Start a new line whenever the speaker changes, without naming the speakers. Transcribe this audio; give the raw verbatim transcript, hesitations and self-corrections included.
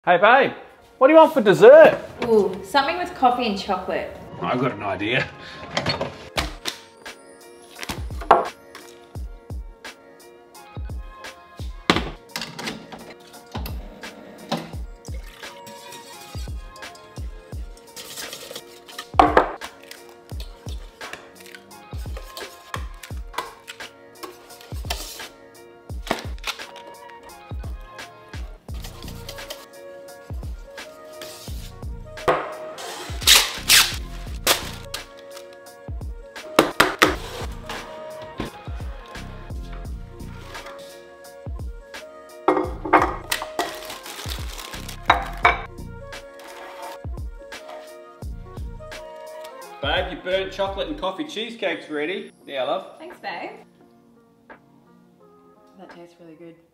Hey babe, what do you want for dessert?
Ooh, something with coffee and chocolate.
I've got an idea. Babe, your burnt chocolate and coffee cheesecake's ready. Yeah, love.
Thanks, babe. That tastes really good.